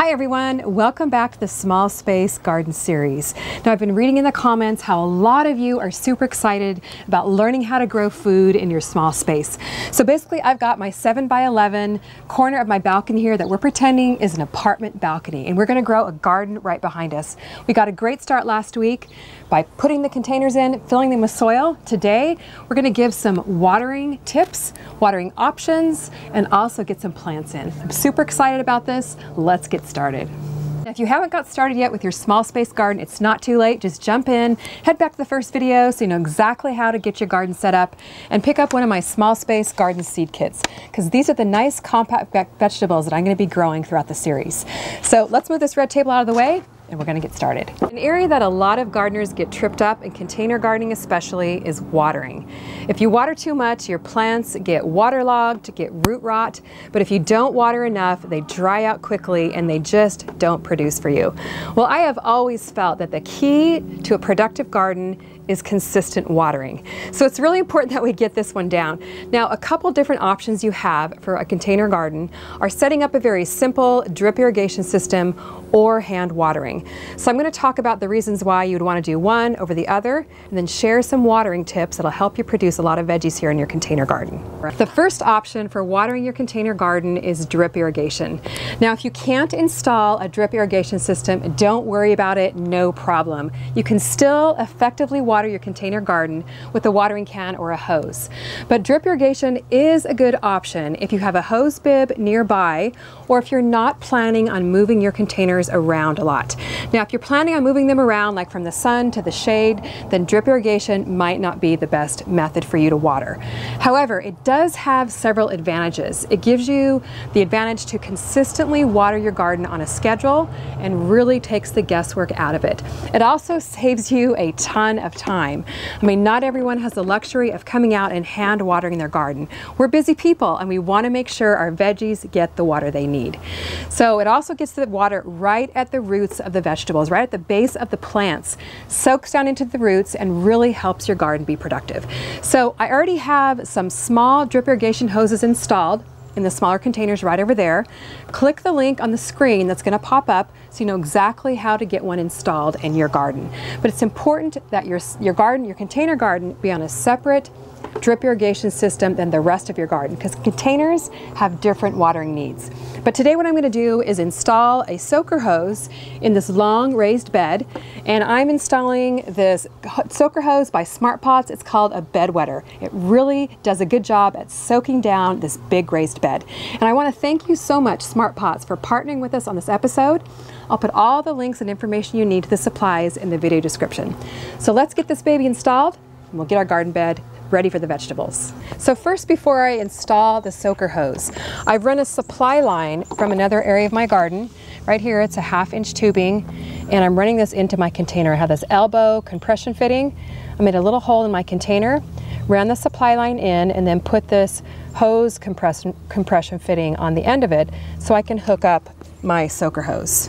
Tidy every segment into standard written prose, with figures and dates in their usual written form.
Hi everyone, welcome back to the Small Space Garden series. Now I've been reading in the comments how a lot of you are super excited about learning how to grow food in your small space. So basically I've got my 7x11 corner of my balcony here that we're pretending is an apartment balcony, and we're going to grow a garden right behind us. We got a great start last week by putting the containers in, filling them with soil. Today we're going to give some watering tips, watering options, and also get some plants in. I'm super excited about this. Let's get started. If you haven't got started yet with your small space garden, it's not too late. Just jump in, head back to the first video so you know exactly how to get your garden set up, and pick up one of my small space garden seed kits, because these are the nice compact vegetables that I'm going to be growing throughout the series. So let's move this red table out of the way and we're going to get started. An area that a lot of gardeners get tripped up, in container gardening especially, is watering. If you water too much, your plants get waterlogged, get root rot, but if you don't water enough, they dry out quickly and they just don't produce for you. Well, I have always felt that the key to a productive garden is consistent watering. So it's really important that we get this one down. Now, a couple different options you have for a container garden are setting up a very simple drip irrigation system or hand watering. So I'm going to talk about the reasons why you would want to do one over the other, and then share some watering tips that'll help you produce a lot of veggies here in your container garden. The first option for watering your container garden is drip irrigation. Now, if you can't install a drip irrigation system, don't worry about it, no problem. You can still effectively water your container garden with a watering can or a hose. But drip irrigation is a good option if you have a hose bib nearby, or if you're not planning on moving your containers around a lot. Now, if you're planning on moving them around, like from the sun to the shade, then drip irrigation might not be the best method for you to water. However, it does have several advantages. It gives you the advantage to consistently water your garden on a schedule and really takes the guesswork out of it. It also saves you a ton of time. I mean, not everyone has the luxury of coming out and hand watering their garden. We're busy people and we want to make sure our veggies get the water they need. So it also gets the water right at the roots of the vegetables, right at the base of the plants, soaks down into the roots and really helps your garden be productive. So I already have some small drip irrigation hoses installed in the smaller containers right over there. Click the link on the screen that's going to pop up so you know exactly how to get one installed in your garden. But it's important that your container garden, be on a separate drip irrigation system than the rest of your garden, because containers have different watering needs. But today what I'm going to do is install a soaker hose in this long raised bed, and I'm installing this soaker hose by Smart Pots. It's called a bedwetter. It really does a good job at soaking down this big raised bed. And I want to thank you so much, Smart Pots, for partnering with us on this episode. I'll put all the links and information you need to the supplies in the video description. So let's get this baby installed and we'll get our garden bed ready for the vegetables. So first, before I install the soaker hose, I've run a supply line from another area of my garden. Right here, it's a 1/2-inch tubing, and I'm running this into my container. I have this elbow compression fitting. I made a little hole in my container, ran the supply line in, and then put this hose compression fitting on the end of it so I can hook up my soaker hose.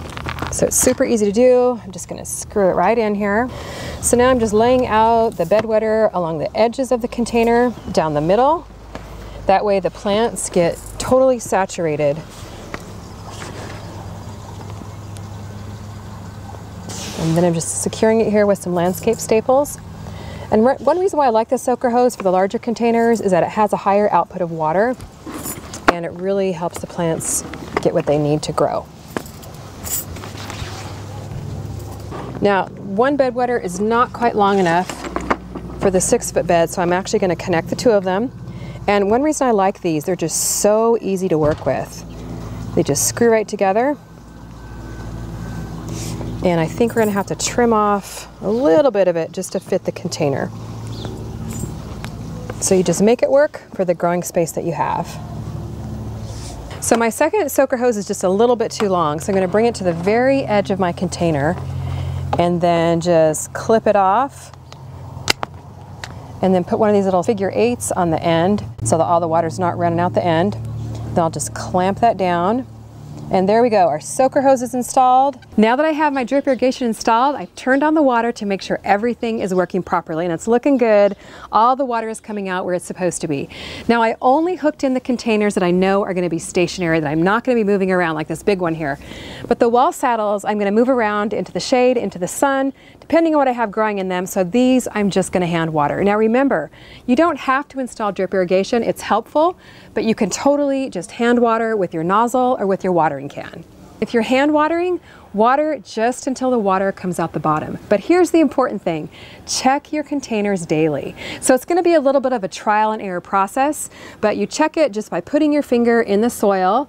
So it's super easy to do. I'm just going to screw it right in here. So now I'm just laying out the bedwetter along the edges of the container, down the middle. That way the plants get totally saturated. And then I'm just securing it here with some landscape staples. And one reason why I like the soaker hose for the larger containers is that it has a higher output of water, and it really helps the plants get what they need to grow. Now, one bedwetter is not quite long enough for the 6-foot bed, so I'm actually going to connect the two of them. And one reason I like these, they're just so easy to work with. They just screw right together. And I think we're going to have to trim off a little bit of it just to fit the container. So you just make it work for the growing space that you have. So my second soaker hose is just a little bit too long, so I'm going to bring it to the very edge of my container and then just clip it off, and then put one of these little figure 8s on the end so that all the water's not running out the end. Then I'll just clamp that down And there we go, our soaker hose is installed. Now that I have my drip irrigation installed, I've turned on the water to make sure everything is working properly, and it's looking good. All the water is coming out where it's supposed to be. Now I only hooked in the containers that I know are gonna be stationary, that I'm not gonna be moving around like this big one here. But the wall saddles, I'm gonna move around into the shade, into the sun, depending on what I have growing in them. So these, I'm just gonna hand water. Now remember, you don't have to install drip irrigation. It's helpful, but you can totally just hand water with your nozzle or with your watering can. If you're hand watering, water just until the water comes out the bottom. But here's the important thing, check your containers daily. So it's gonna be a little bit of a trial and error process, but you check it just by putting your finger in the soil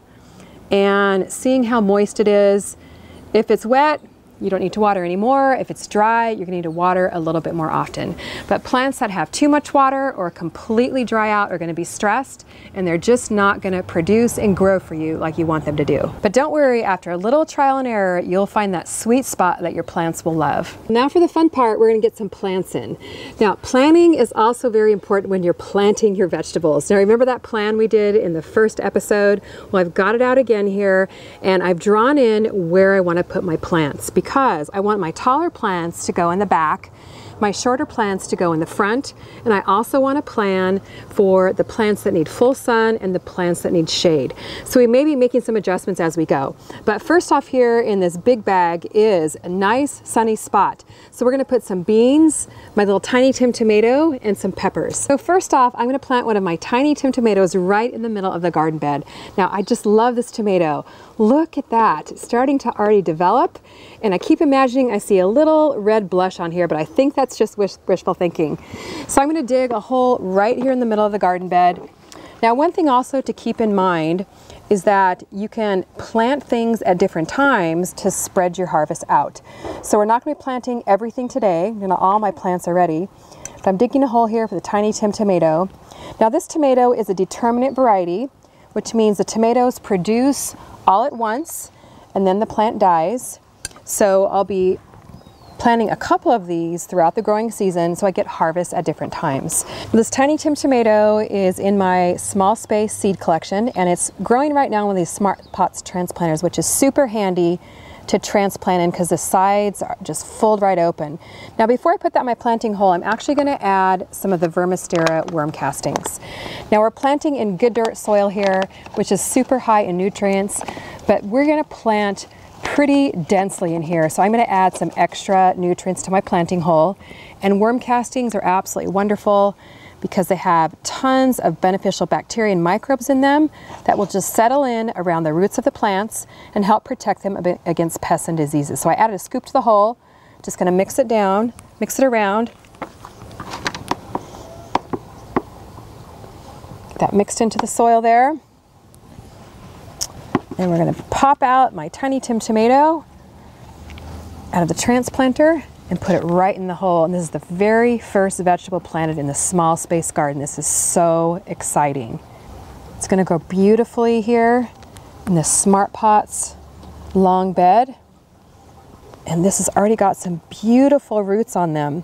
and seeing how moist it is. If it's wet, you don't need to water anymore. If it's dry, you're gonna need to water a little bit more often. But plants that have too much water or completely dry out are gonna be stressed, and they're just not gonna produce and grow for you like you want them to do. But don't worry, after a little trial and error, you'll find that sweet spot that your plants will love. Now for the fun part, we're gonna get some plants in. Now, planning is also very important when you're planting your vegetables. Now remember that plan we did in the first episode? Well, I've got it out again here, and I've drawn in where I wanna put my plants, because I want my taller plants to go in the back, my shorter plants to go in the front, and I also want to plan for the plants that need full sun and the plants that need shade. So we may be making some adjustments as we go. But first off, here in this big bag is a nice sunny spot. So we're going to put some beans, my little tiny Tim tomato, and some peppers. So first off, I'm going to plant one of my tiny Tim tomatoes right in the middle of the garden bed. Now I just love this tomato. Look at that, it's starting to already develop, and I keep imagining I see a little red blush on here, but I think that's just wishful thinking. So I'm going to dig a hole right here in the middle of the garden bed. Now one thing also to keep in mind is that you can plant things at different times to spread your harvest out. So we're not going to be planting everything today. All my plants are ready, but I'm digging a hole here for the tiny Tim tomato. Now this tomato is a determinate variety, which means the tomatoes produce all at once and then the plant dies. So I'll be planting a couple of these throughout the growing season so I get harvest at different times. This tiny Tim tomato is in my small space seed collection, and it's growing right now in one of these Smart Pots transplanters, which is super handy to transplant in because the sides are just fold right open. Now before I put that in my planting hole, I'm actually going to add some of the Vermistera worm castings. Now we're planting in good dirt soil here, which is super high in nutrients, but we're going to plant pretty densely in here. So I'm going to add some extra nutrients to my planting hole. And worm castings are absolutely wonderful because they have tons of beneficial bacteria and microbes in them that will just settle in around the roots of the plants and help protect them against pests and diseases. So I added a scoop to the hole, just going to mix it down, mix it around. Get that mixed into the soil there. And we're going to pop out my tiny Tim tomato out of the transplanter and put it right in the hole. And this is the very first vegetable planted in the small space garden. This is so exciting. It's going to grow beautifully here in the Smart Pots long bed. And this has already got some beautiful roots on them.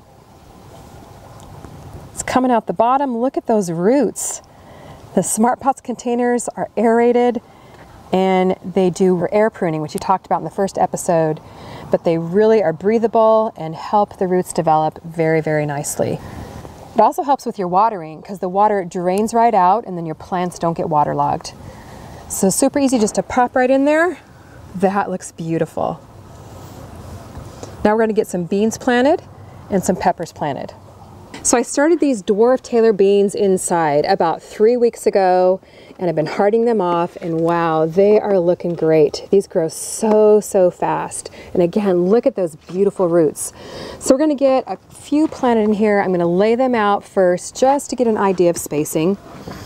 It's coming out the bottom. Look at those roots. The Smart Pots containers are aerated, and they do air pruning, which you talked about in the first episode, but they really are breathable and help the roots develop very, very nicely. It also helps with your watering because the water drains right out and then your plants don't get waterlogged. So super easy just to pop right in there. That looks beautiful. Now we're going to get some beans planted and some peppers planted. So I started these dwarf Taylor beans inside about 3 weeks ago, and I've been harding them off, and wow, they are looking great. These grow so, so fast. And again, look at those beautiful roots. So we're gonna get a few planted in here. I'm gonna lay them out first just to get an idea of spacing.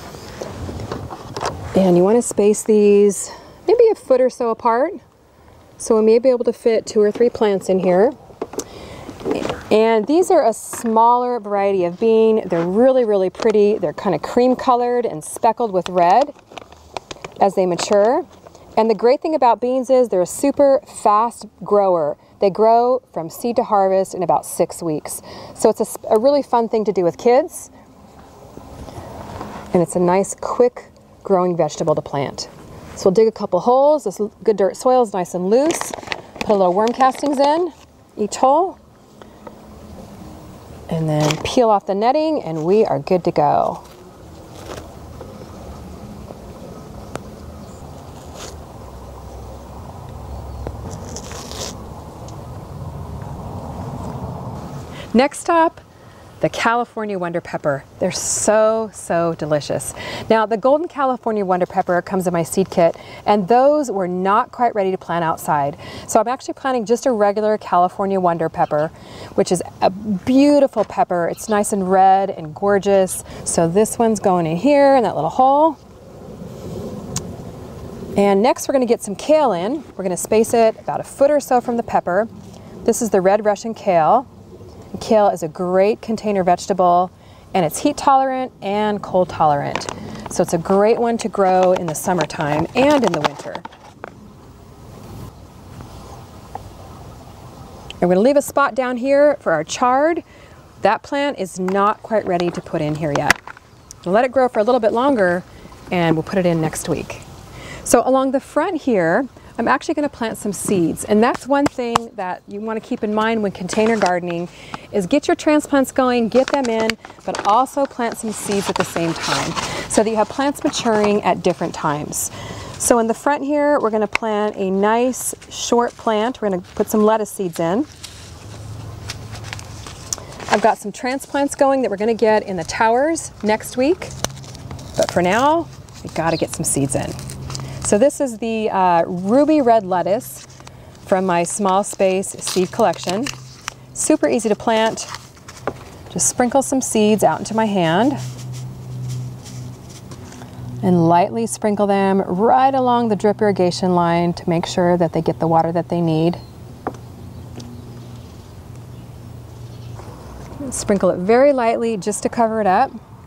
And you wanna space these maybe a foot or so apart. So we may be able to fit 2 or 3 plants in here. And these are a smaller variety of bean. They're really, really pretty. They're kind of cream colored and speckled with red as they mature. And the great thing about beans is they're a super fast grower. They grow from seed to harvest in about 6 weeks. So it's a really fun thing to do with kids. And it's a nice, quick growing vegetable to plant. So we'll dig a couple holes. This good dirt soil is nice and loose. Put a little worm castings in each hole. And then peel off the netting and we are good to go. Next stop, the California Wonder Pepper. They're so, so delicious. Now, the golden California Wonder Pepper comes in my seed kit, and those were not quite ready to plant outside. So I'm actually planting just a regular California Wonder Pepper, which is a beautiful pepper. It's nice and red and gorgeous. So this one's going in here in that little hole. And next we're gonna get some kale in. We're gonna space it about a foot or so from the pepper. This is the red Russian kale. Kale is a great container vegetable, and it's heat tolerant and cold tolerant. So it's a great one to grow in the summertime and in the winter. And we're going to leave a spot down here for our chard. That plant is not quite ready to put in here yet. We'll let it grow for a little bit longer and we'll put it in next week. So along the front here, I'm actually going to plant some seeds, and that's one thing that you want to keep in mind when container gardening is get your transplants going, get them in, but also plant some seeds at the same time so that you have plants maturing at different times. So in the front here, we're going to plant a nice short plant. We're going to put some lettuce seeds in. I've got some transplants going that we're going to get in the towers next week, but for now, we've got to get some seeds in. So this is the ruby red lettuce from my small space seed collection. Super easy to plant. Just sprinkle some seeds out into my hand and lightly sprinkle them right along the drip irrigation line to make sure that they get the water that they need. Sprinkle it very lightly just to cover it up.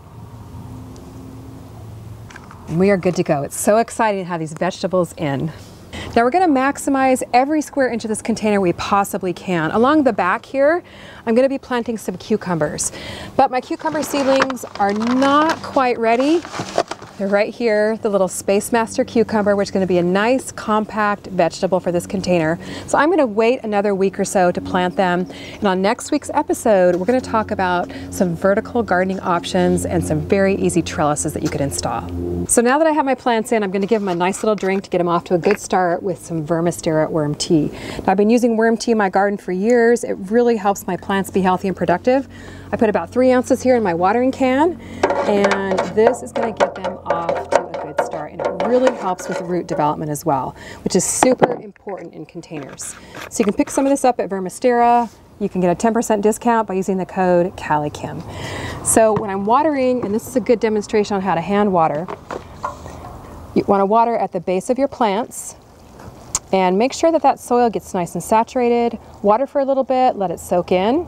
And we are good to go. It's so exciting to have these vegetables in. Now we're going to maximize every square inch of this container we possibly can. Along the back here, I'm going to be planting some cucumbers. But my cucumber seedlings are not quite ready. They're right here, the little Space Master cucumber, which is going to be a nice compact vegetable for this container. So I'm going to wait another week or so to plant them. And on next week's episode, we're going to talk about some vertical gardening options and some very easy trellises that you could install. So now that I have my plants in, I'm going to give them a nice little drink to get them off to a good start with some Vermistera worm tea. Now, I've been using worm tea in my garden for years. It really helps my plants be healthy and productive. I put about 3 ounces here in my watering can, and this is going to get them off to a good start, and it really helps with root development as well, which is super important in containers. So you can pick some of this up at Vermistera. You can get a 10% discount by using the code CaliKim. So when I'm watering, and this is a good demonstration on how to hand water, you want to water at the base of your plants and make sure that that soil gets nice and saturated. Water for a little bit, let it soak in.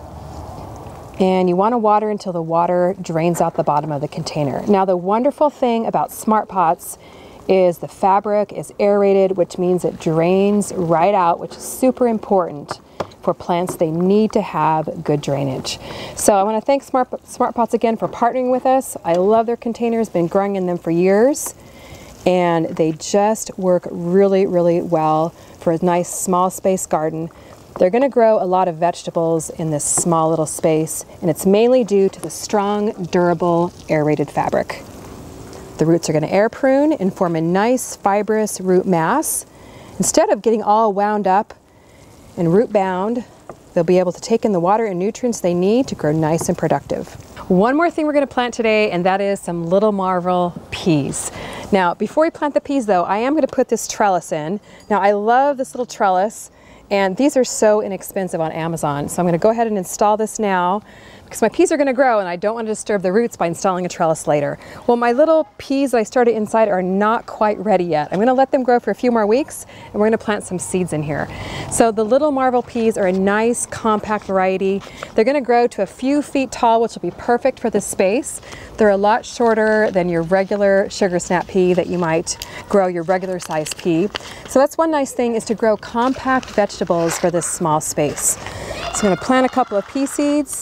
And you want to water until the water drains out the bottom of the container. Now, the wonderful thing about Smart Pots is the fabric is aerated, which means it drains right out, which is super important for plants. They need to have good drainage. So I want to thank Smart Pots again for partnering with us. I love their containers, been growing in them for years, and they just work really, really well for a nice small space garden. They're going to grow a lot of vegetables in this small little space, and it's mainly due to the strong, durable, aerated fabric. The roots are going to air prune and form a nice fibrous root mass. Instead of getting all wound up and root bound, they'll be able to take in the water and nutrients they need to grow nice and productive. One more thing we're going to plant today, and that is some Little Marvel peas. Now, before we plant the peas though, I am going to put this trellis in. Now, I love this little trellis, and these are so inexpensive on Amazon. So I'm going to go ahead and install this now because my peas are going to grow and I don't want to disturb the roots by installing a trellis later. Well, my little peas that I started inside are not quite ready yet. I'm going to let them grow for a few more weeks, and we're going to plant some seeds in here. So the Little Marvel peas are a nice compact variety. They're going to grow to a few feet tall, which will be perfect for this space. They're a lot shorter than your regular sugar snap pea that you might grow your regular size pea. So that's one nice thing, is to grow compact vegetables for this small space. So I'm going to plant a couple of pea seeds.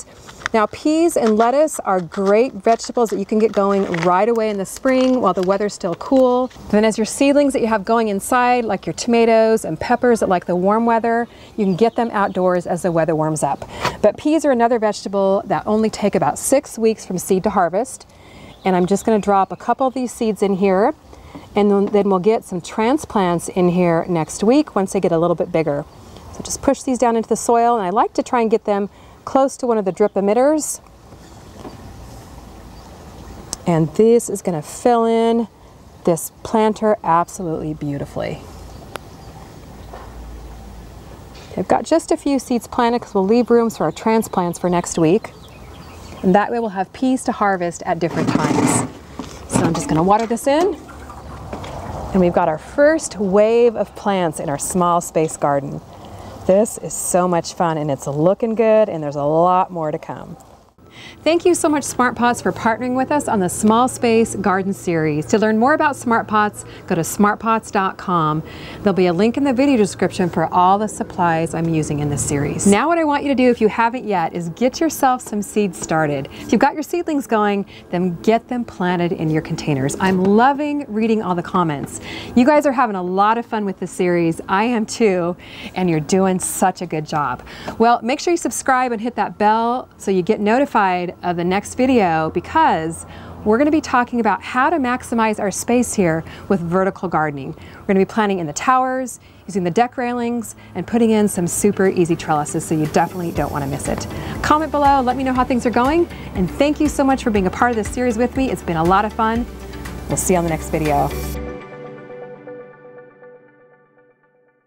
Now, peas and lettuce are great vegetables that you can get going right away in the spring while the weather's still cool. Then as your seedlings that you have going inside, like your tomatoes and peppers that like the warm weather, you can get them outdoors as the weather warms up. But peas are another vegetable that only take about 6 weeks from seed to harvest. And I'm just going to drop a couple of these seeds in here, and then we'll get some transplants in here next week once they get a little bit bigger. So just push these down into the soil, and I like to try and get them close to one of the drip emitters. And this is going to fill in this planter absolutely beautifully. I've got just a few seeds planted because we'll leave rooms for our transplants for next week. And that way we'll have peas to harvest at different times. So I'm just going to water this in. And we've got our first wave of plants in our small space garden. This is so much fun, and it's looking good, and there's a lot more to come. Thank you so much, Smart Pots, for partnering with us on the Small Space Garden Series. To learn more about Smart Pots, go to smartpots.com. There'll be a link in the video description for all the supplies I'm using in this series. Now what I want you to do, if you haven't yet, is get yourself some seeds started. If you've got your seedlings going, then get them planted in your containers. I'm loving reading all the comments. You guys are having a lot of fun with this series. I am too, and you're doing such a good job. Well, make sure you subscribe and hit that bell so you get notified of the next video, because we're going to be talking about how to maximize our space here with vertical gardening. We're going to be planting in the towers, using the deck railings, and putting in some super easy trellises, so you definitely don't want to miss it. Comment below, let me know how things are going, and thank you so much for being a part of this series with me. It's been a lot of fun. We'll see you on the next video.